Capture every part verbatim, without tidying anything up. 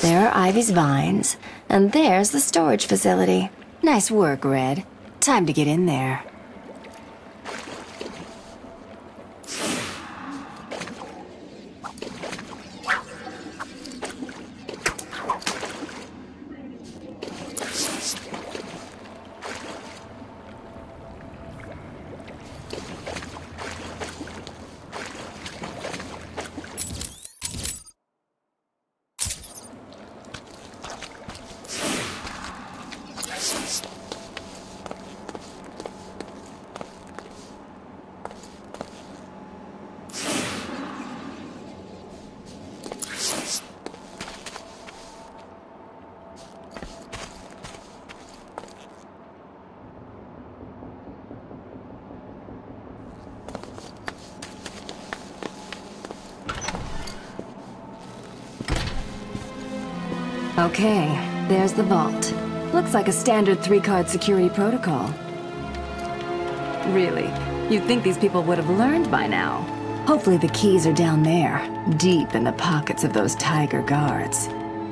There are Ivy's vines, and there's the storage facility. Nice work, Red. Time to get in there. Okay, there's the vault. Looks like a standard three-card security protocol. Really? You'd think these people would have learned by now. Hopefully the keys are down there, deep in the pockets of those Tiger guards.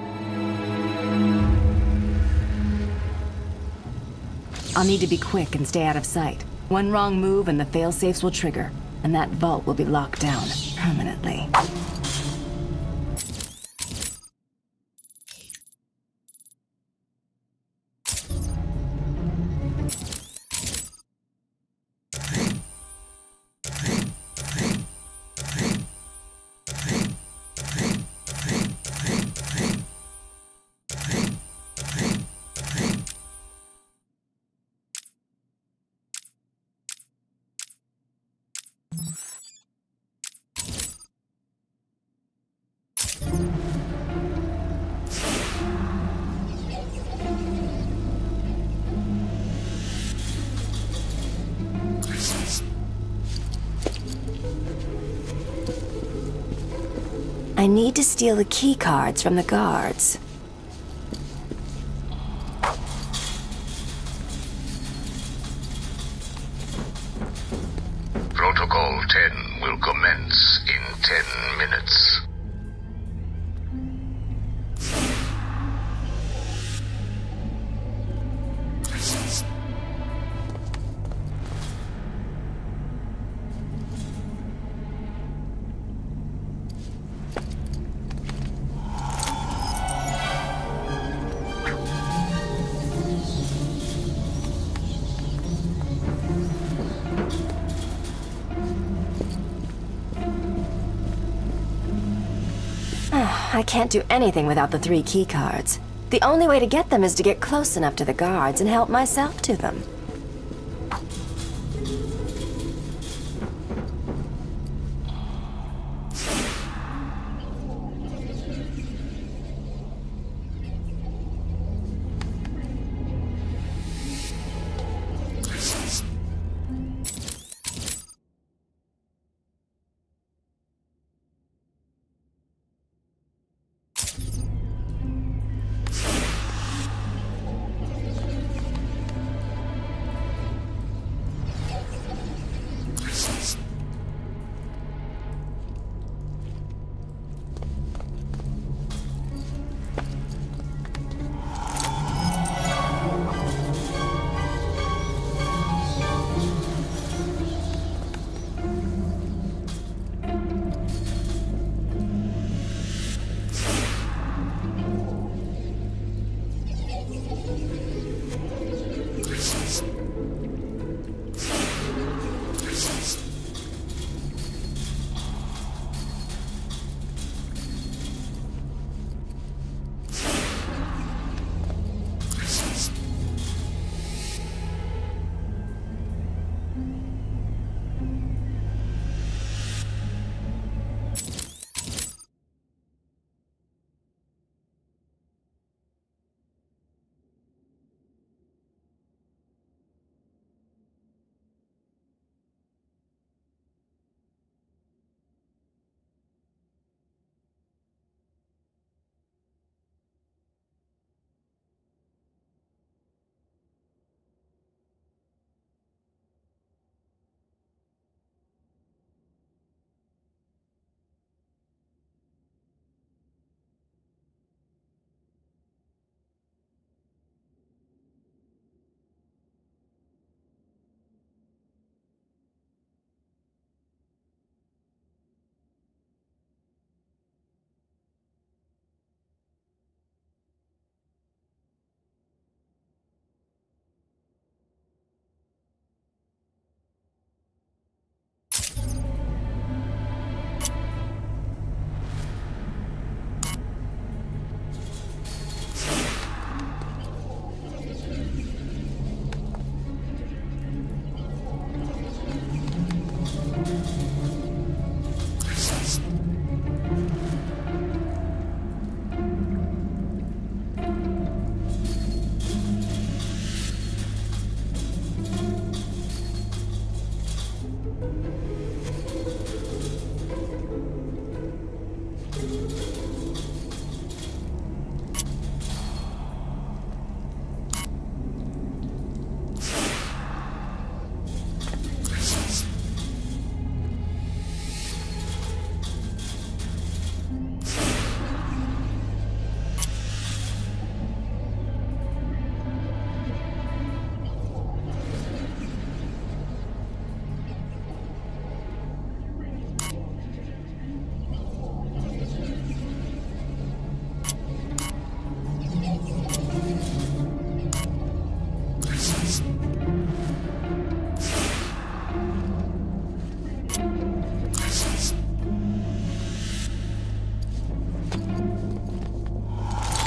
I'll need to be quick and stay out of sight. One wrong move and the fail-safes will trigger, and that vault will be locked down permanently. I need to steal the key cards from the guards. Protocol ten will commence in ten minutes. I can't do anything without the three key cards. The only way to get them is to get close enough to the guards and help myself to them.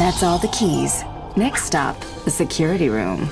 That's all the keys. Next stop, the security room.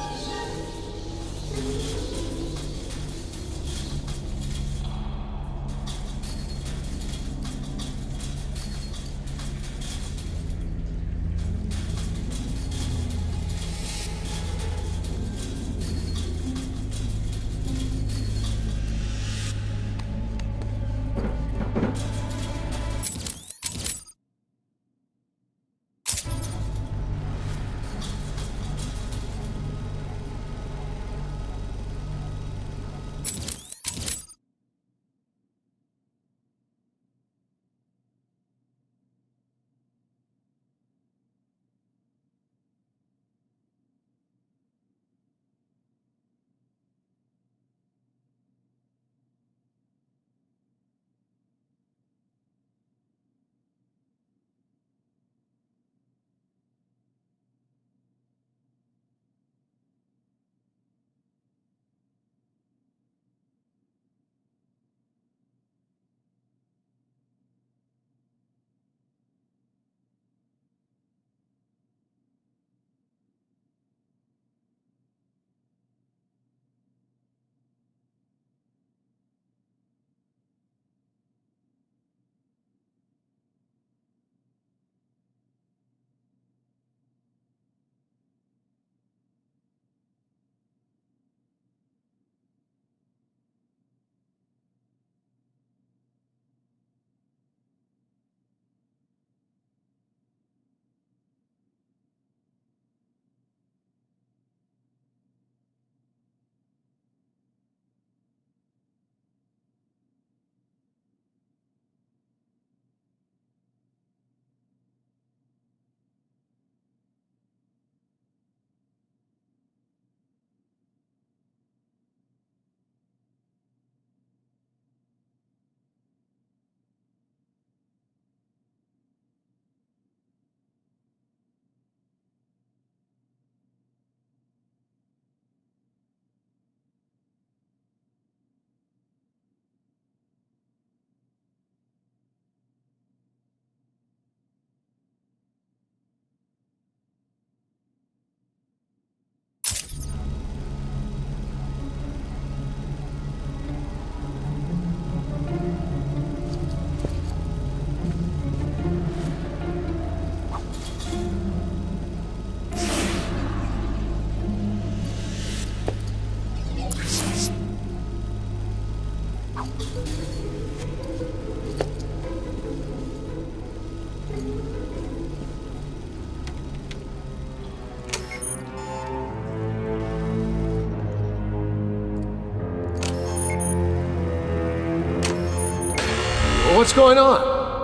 What's going on?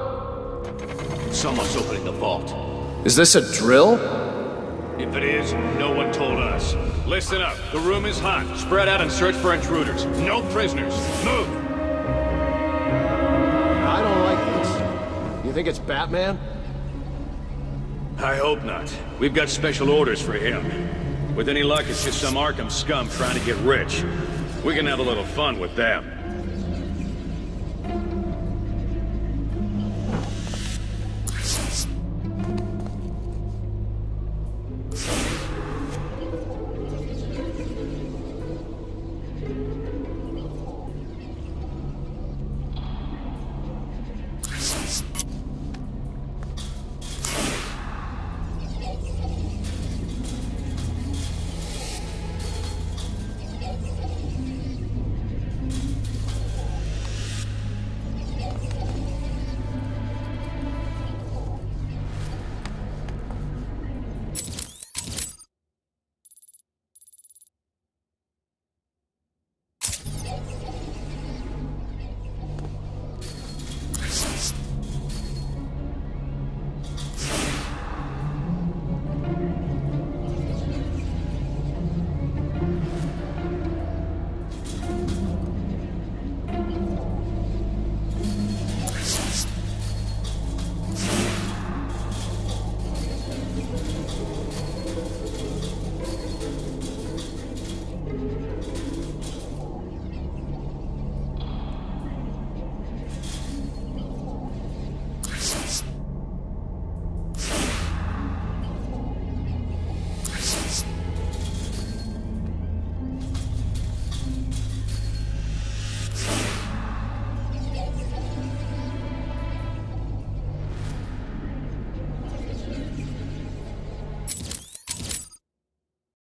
Someone's opening the vault. Is this a drill? If it is, no one told us. Listen up. The room is hot. Spread out and search for intruders. No prisoners. Move! I don't like this. You think it's Batman? I hope not. We've got special orders for him. With any luck, it's just some Arkham scum trying to get rich. We can have a little fun with them.